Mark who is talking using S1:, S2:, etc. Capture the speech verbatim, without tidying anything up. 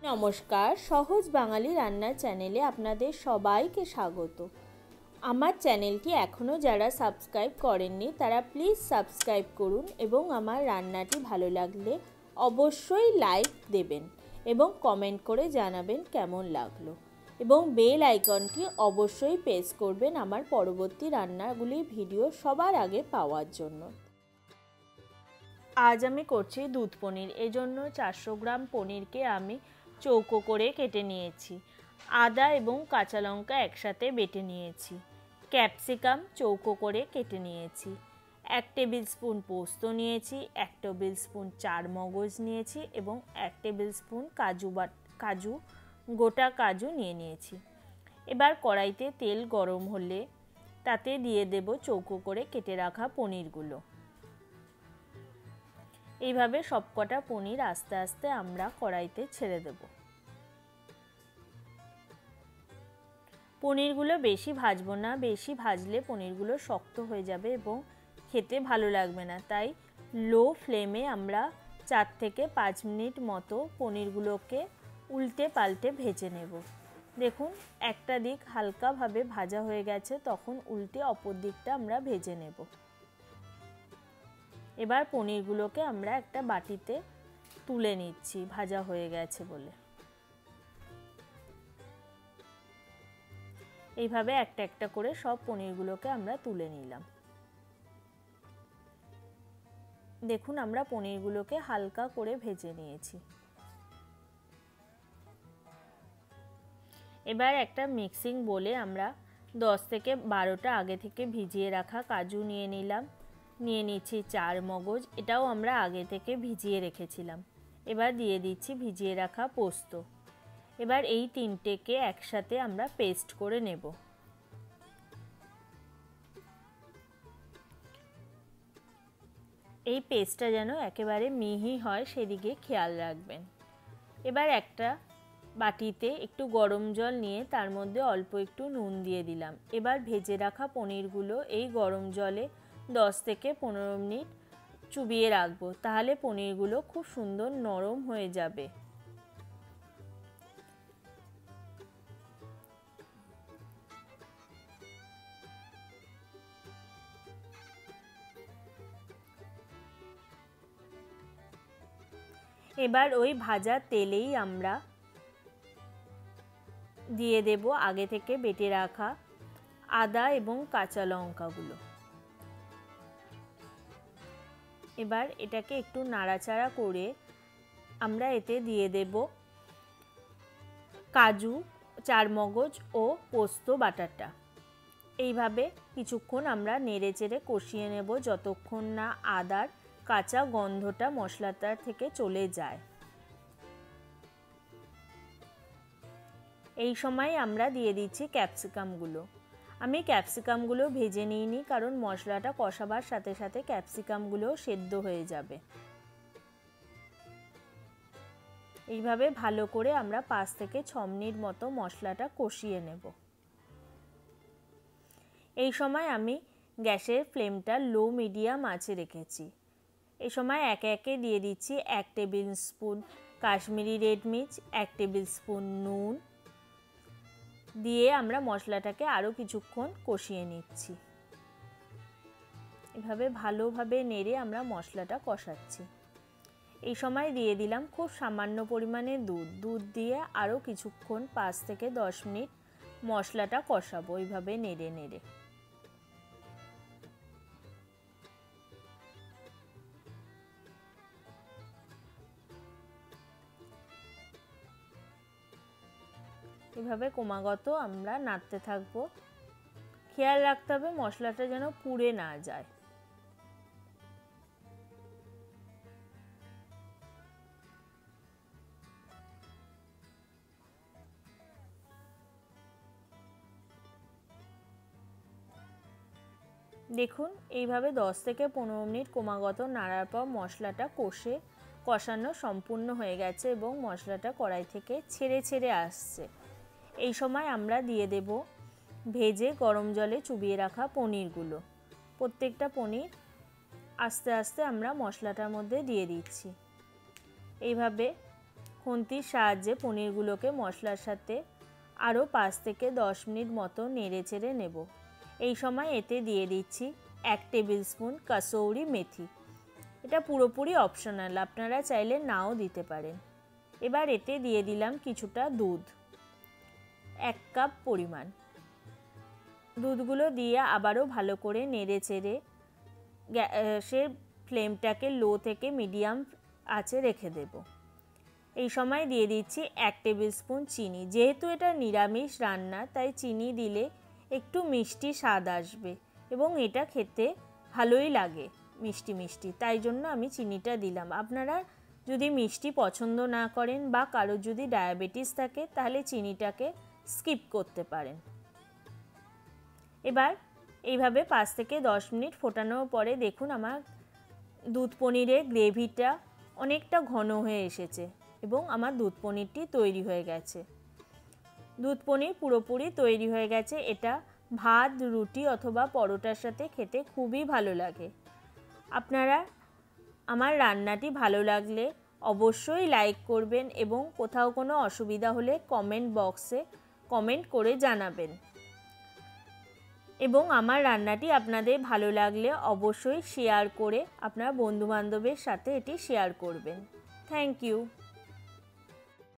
S1: নমস্কার, সহজ বাঙালি রান্নার চ্যানেলে আপনাদের সবাইকে স্বাগত। আমার চ্যানেলটি এখনও যারা সাবস্ক্রাইব করেননি তারা প্লিজ সাবস্ক্রাইব করুন এবং আমার রান্নাটি ভালো লাগলে অবশ্যই লাইক দেবেন এবং কমেন্ট করে জানাবেন কেমন লাগলো, এবং বেল আইকনটি অবশ্যই প্রেস করবেন আমার পরবর্তী রান্নাগুলির ভিডিও সবার আগে পাওয়ার জন্য। আজ আমি করছি দুধ পনির। এজন্য চারশো গ্রাম পনিরকে আমি চৌকো করে কেটে নিয়েছি। আদা এবং কাঁচা লঙ্কা একসাথে বেটে নিয়েছি। ক্যাপসিকাম চৌকো করে কেটে নিয়েছি। এক টেবিল স্পুন পোস্ত নিয়েছি, এক টেবিল স্পুন চার মগজ নিয়েছি এবং এক টেবিল স্পুন কাজু বা কাজু গোটা কাজু নিয়ে নিয়েছি। এবার কড়াইতে তেল গরম হলে তাতে দিয়ে দেব চৌকো করে কেটে রাখা পনিরগুলো। এইভাবে সবকটা পনির আস্তে আস্তে আমরা কড়াইতে ছেড়ে দেব। পনিরগুলো বেশি ভাজবো না, বেশি ভাজলে পনিরগুলো শক্ত হয়ে যাবে এবং খেতে ভালো লাগবে না। তাই লো ফ্লেমে আমরা চার থেকে পাঁচ মিনিট মতো পনিরগুলোকে উল্টে পাল্টে ভেজে নেব। দেখুন একটা দিক হালকাভাবে ভাজা হয়ে গেছে, তখন উল্টে অপর দিকটা আমরা ভেজে নেব। এবার পনিরগুলোকে আমরা একটা বাটিতে তুলে নিচ্ছি ভাজা হয়ে গেছে বলে। এইভাবে একটা একটা করে সব পনিরগুলোকে আমরা তুলে নিলাম। দেখুন আমরা পনিরগুলোকে হালকা করে ভেজে নিয়েছি। এবার একটা মিক্সিং বোলে আমরা দশ থেকে বারোটা আগে থেকে ভিজিয়ে রাখা কাজু নিয়ে নিলাম। নিয়ে নিচ্ছি চার মগজ, এটাও আমরা আগে থেকে ভিজিয়ে রেখেছিলাম। এবার দিয়ে দিচ্ছি ভিজিয়ে রাখা পোস্ত। এবার এই তিনটেকে একসাথে আমরা পেস্ট করে নেব। এই পেস্টটা যেন একেবারে মিহি হয় সেদিকে খেয়াল রাখবেন। এবার একটা বাটিতে একটু গরম জল নিয়ে তার মধ্যে অল্প একটু নুন দিয়ে দিলাম। এবার ভেজে রাখা পনিরগুলো এই গরম জলে দশ থেকে পনেরো মিনিট চুবিয়ে রাখবো, তাহলে পনিরগুলো খুব সুন্দর নরম হয়ে যাবে। এবার ওই ভাজা তেলেই আমরা দিয়ে দেব আগে থেকে বেটে রাখা আদা এবং কাঁচা লঙ্কাগুলো। এবার এটাকে একটু নাড়াচাড়া করে আমরা এতে দিয়ে দেব কাজু, চারমগজ ও পোস্ত বাটাটা। এইভাবে কিছুক্ষণ আমরা নেড়ে চেড়ে কষিয়ে নেব যতক্ষণ না আদার কাঁচা গন্ধটা মশলাটার থেকে চলে যায়। এই সময় আমরা দিয়ে দিচ্ছি ক্যাপসিকামগুলো। আমি ক্যাপসিকামগুলো ভেজে নিইনি, কারণ মশলাটা কষাবার সাথে সাথে ক্যাপসিকামগুলো সেদ্ধ হয়ে যাবে। এইভাবে ভালো করে আমরা পাঁচ থেকে ছ মিনিট মতো মশলাটা কষিয়ে নেব। এই সময় আমি গ্যাসের ফ্লেমটা লো মিডিয়াম আঁচে রেখেছি। এই সময় একে একে দিয়ে দিচ্ছি এক টেবিল স্পুন কাশ্মীরি রেড মির্চ, এক টেবিল স্পুন নুন দিয়ে আমরা মশলাটাকে আরও কিছুক্ষণ কষিয়ে নিচ্ছি। এভাবে ভালোভাবে নেড়ে আমরা মশলাটা কষাচ্ছি। এই সময় দিয়ে দিলাম খুব সামান্য পরিমাণে দুধ। দুধ দিয়ে আরও কিছুক্ষণ পাঁচ থেকে দশ মিনিট মশলাটা কষাবো এইভাবে নেড়ে নেড়ে। এভাবে ক্রমাগত আমরা নাড়তে থাকবো। খেয়াল রাখতে হবে মশলাটা যেন পুড়ে না যায়। দেখুন এইভাবে দশ থেকে পনেরো মিনিট ক্রমাগত নাড়ার পর মশলাটা কষে কষানো সম্পূর্ণ হয়ে গেছে এবং মশলাটা কড়াই থেকে ছেড়ে ছেড়ে আসছে। এই সময় আমরা দিয়ে দেব ভেজে গরম জলে চুবিয়ে রাখা পনিরগুলো। প্রত্যেকটা পনির আস্তে আস্তে আমরা মশলাটার মধ্যে দিয়ে দিচ্ছি। এইভাবে খুন্তির সাহায্যে পনিরগুলোকে মশলার সাথে আরও পাঁচ থেকে দশ মিনিট মতো নেড়ে চেড়ে নেব। এই সময় এতে দিয়ে দিচ্ছি এক টেবিল স্পুন কাসৌরি মেথি। এটা পুরোপুরি অপশনাল, আপনারা চাইলে নাও দিতে পারেন। এবার এতে দিয়ে দিলাম কিছুটা দুধ, এক কাপ পরিমাণ। দুধগুলো দিয়ে আবারও ভালো করে নেড়ে চেড়ে গ্যাসের ফ্লেমটাকে লো থেকে মিডিয়াম আঁচে রেখে দেব। এই সময় দিয়ে দিচ্ছি এক টেবিল স্পুন চিনি। যেহেতু এটা নিরামিষ রান্না, তাই চিনি দিলে একটু মিষ্টি স্বাদ আসবে এবং এটা খেতে ভালোই লাগে মিষ্টি মিষ্টি, তাই জন্য আমি চিনিটা দিলাম। আপনারা যদি মিষ্টি পছন্দ না করেন বা কারোর যদি ডায়াবেটিস থাকে তাহলে চিনিটাকে স্কিপ করতে পারেন। এবার এইভাবে পাঁচ থেকে দশ মিনিট ফোটানোর পরে দেখুন আমার দুধ পনিরের গ্রেভিটা অনেকটা ঘন হয়ে এসেছে এবং আমার দুধ পনিরটি তৈরি হয়ে গেছে। দুধ পনির পুরোপুরি তৈরি হয়ে গেছে। এটা ভাত, রুটি অথবা পরোটার সাথে খেতে খুবই ভালো লাগে। আপনারা আমার রান্নাটি ভালো লাগলে অবশ্যই লাইক করবেন এবং কোথাও কোনো অসুবিধা হলে কমেন্ট বক্সে কমেন্ট করে জানাবেন। এবং আমার রান্নাটি আপনাদের ভালো লাগলে অবশ্যই শেয়ার করে আপনার বন্ধুবান্ধবের সাথে এটি শেয়ার করবেন। Thank you.